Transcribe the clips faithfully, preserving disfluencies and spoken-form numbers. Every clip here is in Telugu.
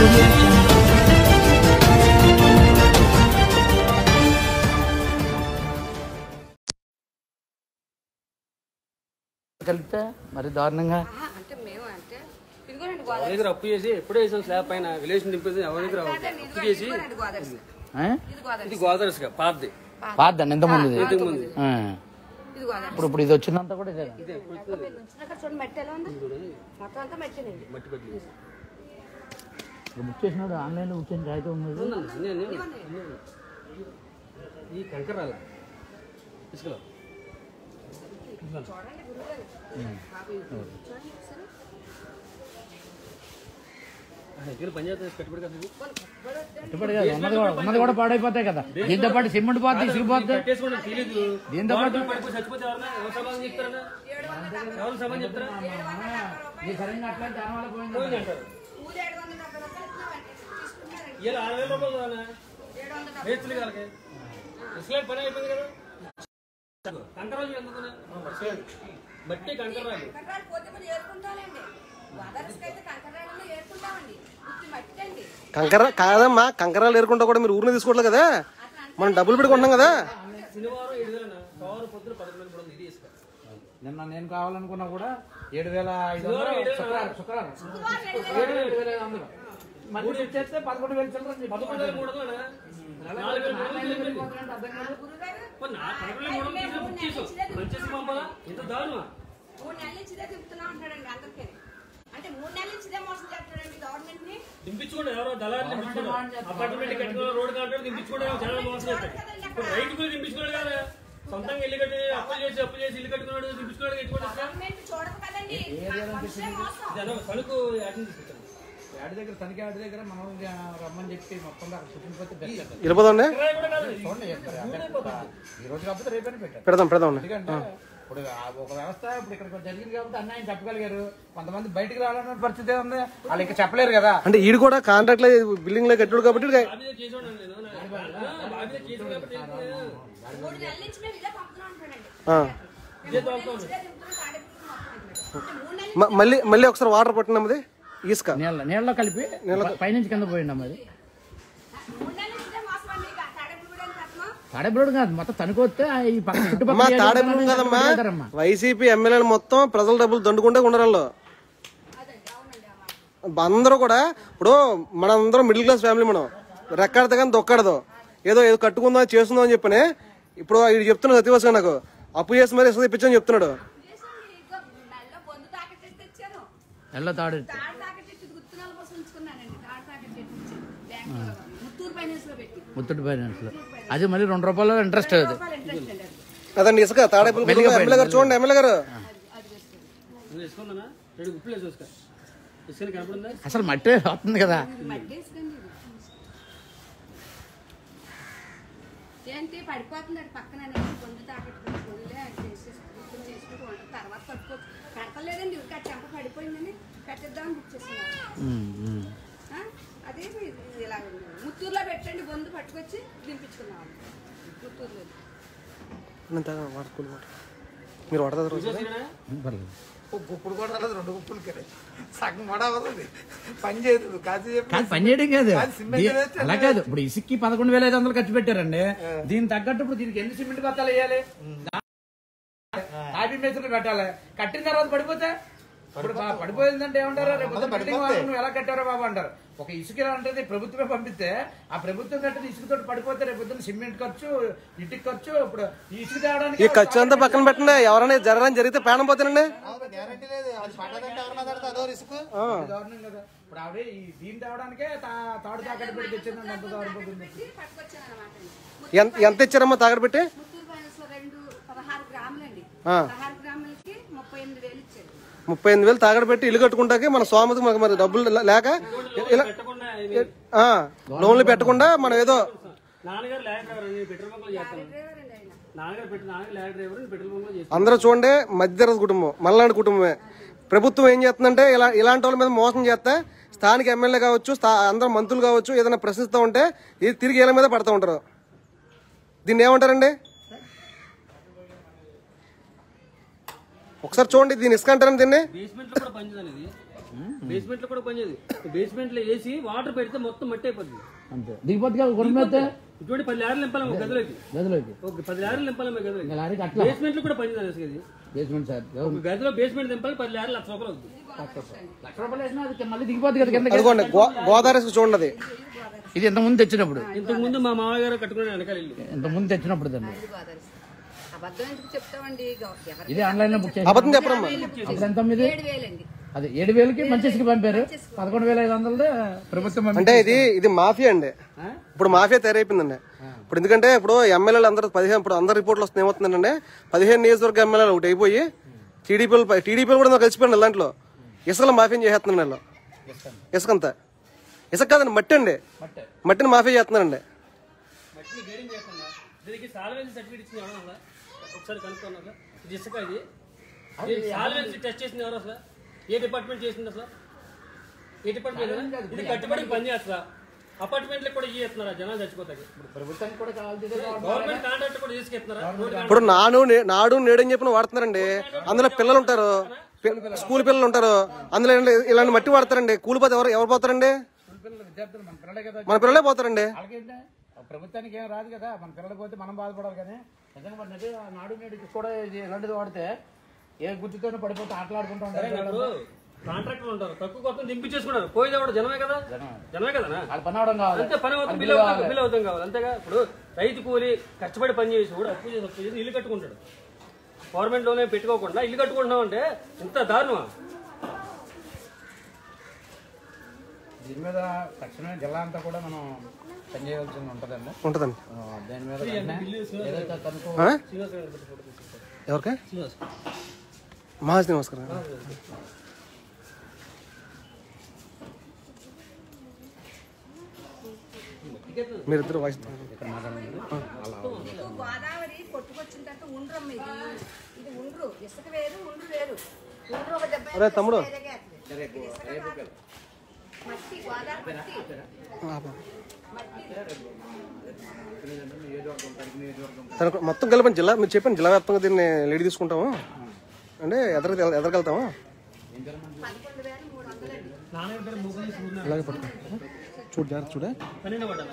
కలిపితే మరి దారుణంగా దగ్గర అప్పు చేసి ఎప్పుడో వేసాం స్లాబ్ పైన విలేజ్ నింపేసి ఎవరి దగ్గర అప్పు చేసి ఇది గోదావరి పాతది పాతదండి ఎంతమంది ఇప్పుడు ఇప్పుడు ఇది వచ్చిందంతా కూడా ఇదే బుక్ చేసినాడు ఆన్లైన్ లో బుక్ చేసిన కాగితం ఉంది ఈ కంకర రాలా తీసుకురా ఉన్నది కూడా పాడైపోతాయి కదా దీంతో పాటు సిమెంట్ పోతే ఇసుకుపోతే దీంతో పాటు సరైన అట్లా దానివల్ల పోయింది ఆరు వేల రూపాయలు పని అయిపోయింది కదా కంకరాజు ఎందుకు బట్టి కంకరాజు కంకర కాదమ్మా కంకరాలు ఏరుకుంటా కూడా మీరు ఊరిని తీసుకోవట్లేదు కదా మనం డబ్బులు పెట్టుకుంటాం కదా నిన్న నేను కావాలనుకున్నా కూడా ఏడు వేల ఐదు వందలు శుక్రవారం ఏడు వేల ఐదు వందలు మళ్ళీ చేస్తే పదకొండు వేలు చిల్లర పదకొండు వేల మూడు వందలు దింపించుకోండి ఎవరో దళాలు అపార్ట్మెంట్ కట్టుకున్న రోడ్ కాంట్రాక్ట్ దింపించుకోవడం చాలా మోసం చేస్తారు రైతులు దింపించుకోవాలి కదా సొంతంగా ఇల్లు కట్టి అప్పులు చేసి అప్పులు చేసి ఇల్లు కట్టుకున్నాడు దింపించుకోవడానికి కనుకు యాడ్ దగ్గర తనకి యాడ్ దగ్గర మనం రమ్మని చెప్పి మొత్తం వెళ్ళిపోదండి ఈ రోజు కాకపోతే రేపైనా పెట్టారు పెడదాం పెడదాం ఇప్పుడు ఒక వ్యవస్థ ఇప్పుడు ఇక్కడ జరిగింది కాబట్టి అన్న ఆయన చెప్పగలిగారు కొంతమంది బయటకు రావాలన్న పరిస్థితి ఉంది వాళ్ళు ఇంకా చెప్పలేరు కదా అంటే ఈడు కూడా కాంట్రాక్ట్ లో బిల్డింగ్ లో కట్టాడు కాబట్టి మళ్ళీ మళ్ళీ ఒకసారి వాటర్ పట్టినాం అది ఇసుక నీళ్ళ నీళ్ళలో కలిపి పైనుంచి కింద పోయిండమ్మ అది తాడేపల్లి కాదు మొత్తం తనుకొస్తే ఈ తాడేపల్లి కదమ్మా వైసీపీ ఎమ్మెల్యేలు మొత్తం ప్రజల డబ్బులు దండుకుంటే ఉండరు అందరూ కూడా ఇప్పుడు మనందరం మిడిల్ క్లాస్ ఫ్యామిలీ మనం రెక్కాడతా కానీ దొక్కడదు ఏదో ఏదో కట్టుకుందాం చేస్తుందాం అని చెప్పని ఇప్పుడు ఇది చెప్తున్నాడు సత్యవాస నాకు అప్పు చేసి మరి ఇసుక తెప్పించని చెప్తున్నాడు తాడు ముత్తూట్ ఫైనాన్స్ లో అది మళ్ళీ రెండు రూపాయలు ఇంట్రెస్ట్ అది అదండి ఇసుక తాడేపల్లి ఎమ్మెల్యే గారు చూడండి ఎమ్మెల్యే గారు అసలు మట్టి వస్తుంది కదా ఏంటి పడిపోతుంది పక్కన పొందు తాకెట్టుకుని తర్వాత పట్టుకో కట్టలేదండి చెంప పడిపోయిందని కట్టేద్దామని బుక్ చేసుకున్నాను అదే ఇలా ముత్తూరులో పెట్టండి బొందు పట్టుకొచ్చి దింపించుకున్నాం ముత్తూరులో మీరు వాడతారు గుప్పుడు కూడా రెండు గుప్పులు సగం పడవతుంది పని చేయదు కాదు పని చేయడం కాదు అలా కాదు ఇప్పుడు ఇసుక్కి పదకొండు వేల ఐదు వందలు ఖర్చు పెట్టారండి దీనికి తగ్గట్టు ఇప్పుడు దీనికి ఎన్ని సిమెంట్ బత్తాలు వేయాలి ఆపి మేసులు కట్టాలి కట్టిన తర్వాత పడిపోతే ఇప్పుడు పడిపోయిందంటే ఏమంటారు రేపు బిల్డింగ్ వాళ్ళు నువ్వు ఎలా కట్టారో బాబు అంటారు ఒక ఇసుక అంటే ప్రభుత్వమే పంపిస్తే ఆ ప్రభుత్వం కట్టిన ఇసుకతో పడిపోతే రేపు సిమెంట్ ఖర్చు ఇంటికి ఖర్చు ఇప్పుడు ఈ ఇసుక తేవడానికి ఈ ఖర్చు అంతా పక్కన పెట్టండి ఎవరైనా జరగడానికి జరిగితే ప్రాణం పోతానండి దారుణం కదా ఇప్పుడు ఆవిడ ఈ దీన్ని తేవడానికే తాడు తాకట్టు పెట్టి తెచ్చిందండి ఎంత దారుణం ఎంత ఇచ్చారమ్మా తాకట్టు పెట్టి ముప్పై ఎనిమిది వేలు తాగడ పెట్టి ఇల్లు కట్టుకుంటాకి మన స్వామికి మాకు మరి డబ్బులు లేక ఇలా లోన్లు పెట్టకుండా మనం ఏదో అందరూ చూడండి మధ్యతరగతి కుటుంబం మల్లాంటి కుటుంబమే ప్రభుత్వం ఏం చేస్తుందంటే ఇలా ఇలాంటి వాళ్ళ మీద మోసం చేస్తే స్థానిక ఎమ్మెల్యే కావచ్చు అందరు మంత్రులు కావచ్చు ఏదైనా ప్రశ్నిస్తూ ఉంటే ఇది తిరిగి వీళ్ళ మీద పడుతూ ఉంటారు దీన్ని ఏమంటారండి ఒకసారి చూడండి దీన్ని ఇసుక అంటారండి దీన్ని బేస్మెంట్ లో కూడా పనిచేయదు. బేస్మెంట్ లో వేసి వాటర్ పెడితే మొత్తం మట్టి అయిపోద్ది. అంతే దిగిపోద్ది కదా గురమైతే. ఇటువంటి పది లారీలు నింపాలి ఒక గదిలోకి. గదిలోకి ఒక పది లారీలు నింపాలి మా గదిలోకి. లారీకి అట్లా బేస్మెంట్ లో కూడా పనిచేయాలి అది. బేస్మెంట్ సార్ ఒక గదిలో బేస్మెంట్ నింపాలి పది లారీలు లక్ష రూపాయలు అవుతుంది. లక్ష రూపాయలు వేసినా అది మళ్ళీ దిగిపోద్ది కదా కింద. అనుకోండి గోదావరి చూడండి. ఇది ఇంత ముందు తెచ్చినప్పుడు ఇంతకు ముందు మా మామయ్య గారు కట్టుకునే వెనకాల ఇల్లు. ఇంత ముందు తెచ్చినప్పుడు దాన్ని అబద్ధం ఎందుకు చెప్తామండి? ఇది ఆన్లైన్ లో బుక్ చేసి అబద్ధం చెప్పరమ్మా. అప్పుడు ఎంత మీద ఏడు వేలండి. అదే ఏడు వేలకి మంచి ఇసుక పంపారు. పదకొండు వేల ఐదు వందలదే ప్రభుత్వం అంటే ఇది ఇది మాఫియా అండి. ఇప్పుడు మాఫియా తయారైపోయిందండి. ఇప్పుడు ఎందుకంటే ఇప్పుడు ఎమ్మెల్యేలు అందరూ పదిహేను ఇప్పుడు అందరు రిపోర్ట్లు వస్తుంది ఏమవుతుందంటే పదిహేను నియోజకవర్గ ఎమ్మెల్యేలు ఒకటి అయిపోయి టీడీపీలు టీడీపీలు కూడా కలిసిపోయింది దాంట్లో. ఇసుకలో మాఫియా చేస్తున్నాను వీళ్ళు. ఇసుకంతా ఇసుక కాదండి మట్టి అండి. మట్టిని మాఫియా చేస్తున్నారండి. మట్టిని గైడింగ్ చేయకుండా దీనికి సాల్వెన్సీ సర్టిఫికేట్ ఇచ్చింది ఎవరు అసలు? ఒకసారి కనుక్కున్నారు. ఇది ఇసుక ఇది సాల్వెన్సీ టెస్ట్ చేసింది ఎవరు అసలు? ఏ డిపార్ట్మెంట్ చేసింది అసలు? ఏ డిపార్ట్మెంట్? ఇది కట్టుబడి పని చేస్తా అపార్ట్మెంట్ కూడా ఇస్తున్నారా జనాలు చచ్చిపోతాయి. ప్రభుత్వానికి కూడా కావాలి. గవర్నమెంట్ కాంట్రాక్ట్ కూడా తీసుకెళ్తున్నారా? ఇప్పుడు నాను నాడు నేడని చెప్పిన వాడుతున్నారండి. అందులో పిల్లలు ఉంటారు, స్కూల్ పిల్లలు ఉంటారు. అందులో ఇలాంటి మట్టి వాడతారండి. కూలిపోతే ఎవరు ఎవరు పోతారండి? విద్యార్థులు మన పిల్లలే కదా, మన పిల్లలే పోతారండి. వాళ్ళకేంటే ప్రభుత్వానికి ఏం రాదు కదా, మన పిల్లలు పోతే మనం బాధపడాలి. కానీ నిజంగా మరి నిజంగా నాడు నేడుకి కూడా ఇది ఇలాంటిది వాడితే ఏ గుర్తుతోనే పడిపోతే ఆటలాడుకుంటూ ఉంటారు. కాంట్రాక్టర్ ఉంటారు, తక్కువ కొత్త దింపించేసుకున్నారు. పోయేది కూడా జనమే కదా, జనమే కదా. వాళ్ళు పని అవడం కావాలి, అంతే పని అవుతుంది, బిల్ అవుతుంది, బిల్ అవుతాం కావాలి అంతేగా. ఇప్పుడు రైతు కూలి కష్టపడి పని చేసి కూడా అప్పు చేసి అప్పు చేసి ఇల్లు కట్టుకుంటాడు. గవర్నమెంట్ లోనే పెట్టుకోకుండా ఇల్లు కట్టుకుంటున్నాం అంటే ఇంత దారుణమా? దీని మీద తక్షణమే జిల్లా అంతా కూడా మనం పనిచేయవలసి ఉంటుందండి ఉంటుందండి దాని మీద. ఎవరికా మహాజ్ నమస్కారం. మీరిద్దరు వాయిస్ గోదావరి కొట్టుకొచ్చిన తర్వాత ఉండ్రమ్మ ఇది ఇది ఉండ్రు. ఇసుక వేరు ఉండ్రు వేరు. ఉండ్రు ఒక దెబ్బ అరే తమ్ముడు మట్టి గోదావరి మట్టి మొత్తం కలిపండి జిల్లా. మీరు చెప్పండి జిల్లా వ్యాప్తంగా దీన్ని లీడ్ తీసుకుంటాము అంటే ఎదరికి ఎదరికెళ్తాము. పదకొండు వేల మూడు వందలండి. ఇలాగే పట్టుకో చూడు జాగ్రత్త చూడే. పన్నెండు పడ్డా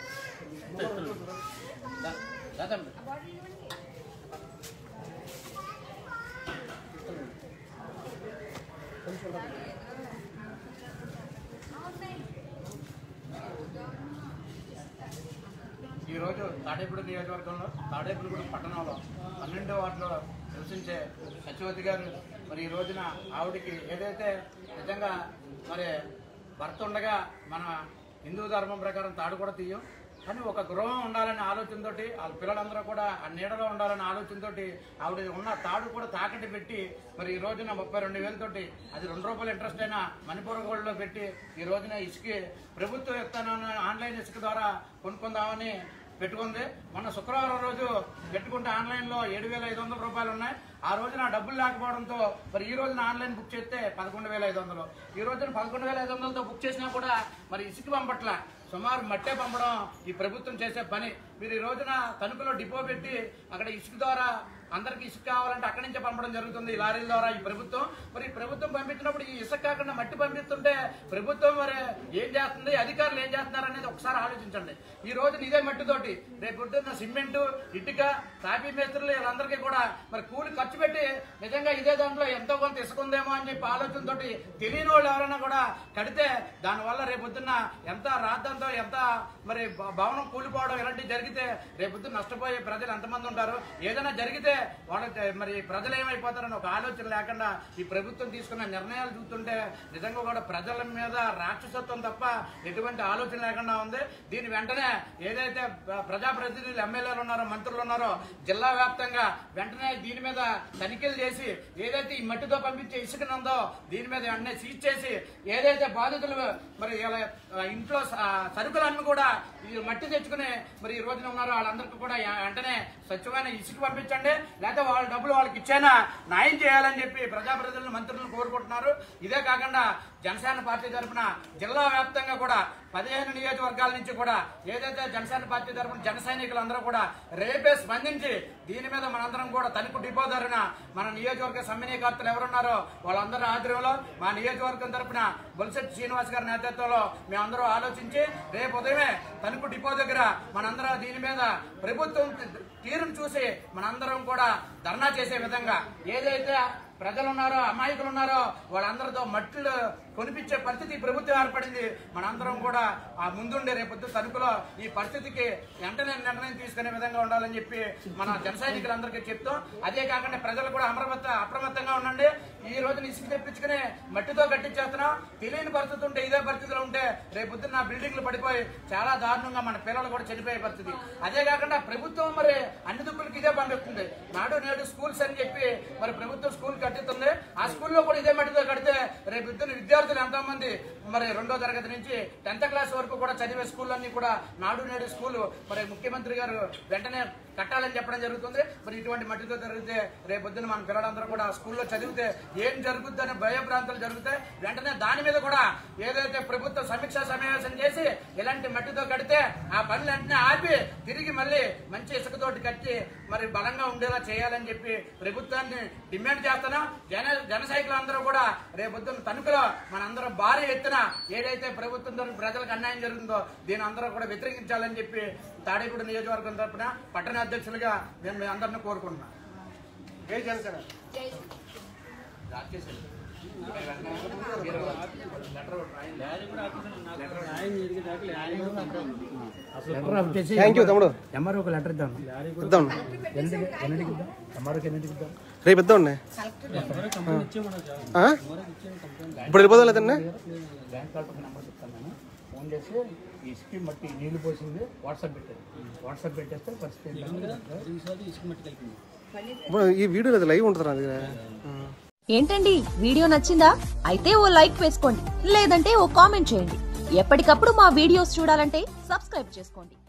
ఈరోజు తాడేపూడి నియోజకవర్గంలో తాడేపూడిగూడెం పట్టణంలో పన్నెండో వార్డులో నివసించే సత్యవతి గారు మరి ఈ రోజున ఆవిడికి ఏదైతే నిజంగా మరి భర్త ఉండగా మన హిందూ ధర్మం ప్రకారం తాడు కూడా తీయం, కానీ ఒక గృహం ఉండాలనే ఆలోచనతో వాళ్ళ పిల్లలందరూ కూడా ఆ నీడలో ఉండాలనే ఆలోచనతో ఆవిడ ఉన్న తాడు కూడా తాకట్టు పెట్టి మరి ఈ రోజున ముప్పై రెండు వేలతోటి అది రెండు రూపాయల ఇంట్రెస్ట్ అయినా మణిపూర్ గోల్డ్లో పెట్టి ఈ రోజున ఇసుక ప్రభుత్వం ఇస్తానని ఆన్లైన్ ఇసుక ద్వారా కొనుక్కుందామని పెట్టుకుంది. మొన్న శుక్రవారం రోజు పెట్టుకుంటే ఆన్లైన్లో ఏడు వేల ఐదు వందల రూపాయలు ఉన్నాయి. ఆ రోజున డబ్బులు లేకపోవడంతో మరి ఈ రోజున ఆన్లైన్ బుక్ చేస్తే పదకొండు వేల ఐదు వందలు ఈ రోజున పదకొండు వేల ఐదు వందలతో బుక్ చేసినా కూడా మరి ఇసుక పంపట్ల సుమారు మట్టే పంపడం ఈ ప్రభుత్వం చేసే పని. మీరు ఈ రోజున తణుకులో డిపో పెట్టి అక్కడ ఇసుక ద్వారా అందరికి ఇసుక కావాలంటే అక్కడి నుంచే పంపడం జరుగుతుంది ఈ లారీల ద్వారా ఈ ప్రభుత్వం. మరి ఈ ప్రభుత్వం పంపించినప్పుడు ఈ ఇసుక కాకుండా మట్టి పంపిస్తుంటే ప్రభుత్వం మరి ఏం చేస్తుంది, అధికారులు ఏం చేస్తున్నారు అనేది ఒకసారి ఆలోచించండి. ఈ రోజున ఇదే మట్టితోటి రేపు పొద్దున్న సిమెంటు, ఇటుక, తాపీ మేస్త్రులు వీళ్ళందరికీ కూడా మరి కూలి ఖర్చు పెట్టి నిజంగా ఇదే దాంట్లో ఎంతో కొంత ఇసుక ఉందేమో అని చెప్పి ఆలోచనతో తెలియని వాళ్ళు ఎవరైనా కూడా కడితే దానివల్ల రేపొద్దున్న ఎంత రాద్దంతో ఎంత మరి భవనం కూలిపోవడం ఇలాంటివి జరిగితే రేపొద్దున నష్టపోయే ప్రజలు ఎంతమంది ఉంటారు. ఏదైనా జరిగితే వాళ్ళ మరి ప్రజలు ఏమైపోతారని ఒక ఆలోచన లేకుండా ఈ ప్రభుత్వం తీసుకున్న నిర్ణయాలు చూస్తుంటే నిజంగా కూడా ప్రజల మీద రాక్షసత్వం తప్ప ఎటువంటి ఆలోచన లేకుండా ఉంది. దీని వెంటనే ఏదైతే ప్రజాప్రతినిధులు, ఎమ్మెల్యేలు ఉన్నారో, మంత్రులు ఉన్నారో జిల్లా వ్యాప్తంగా వెంటనే దీని మీద తనిఖీలు చేసి ఏదైతే ఈ మట్టితో పంపించే ఇసుకనుందో దీని మీద వెంటనే సీజ్ చేసి ఏదైతే బాధితులు మరి ఇంట్లో సరుకులన్నీ కూడా ఈ మట్టి తెచ్చుకుని మరి ఈ రోజున ఉన్నారో వాళ్ళందరికీ కూడా వెంటనే స్వచ్ఛమైన ఇసుక పంపించండి, లేకపోతే వాళ్ళ డబ్బులు వాళ్ళకి ఇచ్చేనా న్యాయం చేయాలని చెప్పి ప్రజాప్రతినిధులు, మంత్రులను కోరుకుంటున్నారు. ఇదే కాకుండా జనసేన పార్టీ తరఫున జిల్లా వ్యాప్తంగా కూడా పదిహేను నియోజకవర్గాల నుంచి కూడా ఏదైతే జనసేన పార్టీ తరఫున జన సైనికులందరూ కూడా రేపే స్పందించి దీని మీద మనందరం కూడా తణుకు డిపో ధరన మన నియోజకవర్గ సమ్మినీకర్తలు ఎవరున్నారో వాళ్ళందరూ ఆధ్వర్యంలో మా నియోజకవర్గం తరఫున బొలిశెట్టి శ్రీనివాస్ గారి నేతృత్వంలో మేమందరూ ఆలోచించి రేపు ఉదయమే తణుకు డిపో దగ్గర మనందరం దీని మీద ప్రభుత్వం తీరును చూసి మనందరం కూడా ధర్నా చేసే విధంగా ఏదైతే ప్రజలు ఉన్నారో అమాయకులు ఉన్నారో వాళ్ళందరితో మట్లు కొనిపించే పరిస్థితి ప్రభుత్వం ఏర్పడింది. మనందరం కూడా ఆ ముందుండే రేపొద్దు తణుకులో ఈ పరిస్థితికి వెంటనే నిర్ణయం తీసుకునే విధంగా ఉండాలని చెప్పి మన జన సైనికులందరికీ చెప్తాం. అదే కాకుండా ప్రజలు కూడా అమరమత్త అప్రమత్తంగా ఉండండి. ఈ రోజున ఇసుక తెప్పించుకుని మట్టితో కట్టించేస్తున్నాం. తెలియని పరిస్థితి ఉంటే ఇదే పరిస్థితిలో ఉంటే రేపొద్దున నా బిల్డింగ్లు పడిపోయి చాలా దారుణంగా మన పిల్లలు కూడా చనిపోయే పరిస్థితి. అదే కాకుండా ప్రభుత్వం మరి అన్ని దుక్కులకి ఇదే పంపిస్తుంది. నాడు నేడు స్కూల్స్ అని చెప్పి మరి ప్రభుత్వం స్కూల్ కట్టిస్తుంది. ఆ స్కూల్లో కూడా ఇదే మట్టితో కడితే రేపు ఇద్దరు విద్యార్థులు ఎంతో మంది మరి రెండో తరగతి నుంచి టెన్త్ క్లాస్ వరకు కూడా చదివే స్కూళ్ళన్నీ కూడా నాడు నేడు స్కూల్ మరి ముఖ్యమంత్రి గారు వెంటనే కట్టాలని చెప్పడం జరుగుతుంది. మరి ఇటువంటి మట్టితో జరిగితే రేపొద్దున మన పిల్లలందరూ కూడా స్కూల్లో చదివితే ఏం జరుగుద్ది అనే భయభ్రాంతులు జరుగుతాయి. వెంటనే దాని మీద కూడా ఏదైతే ప్రభుత్వం సమీక్షా సమావేశం చేసి ఇలాంటి మట్టితో కడితే ఆ పనులు వెంటనే ఆపి తిరిగి మళ్ళీ మంచి ఇసుకతోటి కట్టి మరి బలంగా ఉండేలా చేయాలని చెప్పి ప్రభుత్వాన్ని డిమాండ్ చేస్తున్నాం. జన జన సైకిలందరూ కూడా రేపొద్దున తణుకులో మనందరం భారీ ఎత్తున ఏదైతే ప్రభుత్వం తరఫున ప్రజలకు అన్యాయం జరుగుతుందో దీని అందరూ కూడా వ్యతిరేకించాలని చెప్పి తాడేపూడి నియోజకవర్గం తరఫున పట్టణ అధ్యక్షులుగా నేను మీ అందరిని కోరుకుంటున్నాను. జై జనసేన. థ్యాంక్ యూ తమ్ముడు. ఎంఆర్ఓ ఒక లెటర్ ఇద్దాం. ఇద్దాం ఎన్నిటికి ఎన్నిటికి ఇద్దాం? ఎంఆర్ఓకి ఎన్నిటికి ఇద్దాం? రేపు ఇద్దాం. ఇప్పుడు వెళ్ళిపోదాం లేదండి. బ్యాంక్ కలెక్టర్ నెంబర్ చెప్తాను నేను. ఫోన్ చేసి ఈ స్కీమ్ బట్టి నీళ్లు పోసింది వాట్సాప్ పెట్టారు. వాట్సాప్ పెట్టేస్తే పరిస్థితి ఈ వీడియో లేదు, లైవ్ ఉంటుంది నా దగ్గర. ఏంటండి వీడియో నచ్చిందా? అయితే ఓ లైక్ వేసుకోండి, లేదంటే ఓ కామెంట్ చేయండి. ఎప్పటికప్పుడు మా వీడియోస్ చూడాలంటే సబ్స్క్రైబ్ చేసుకోండి.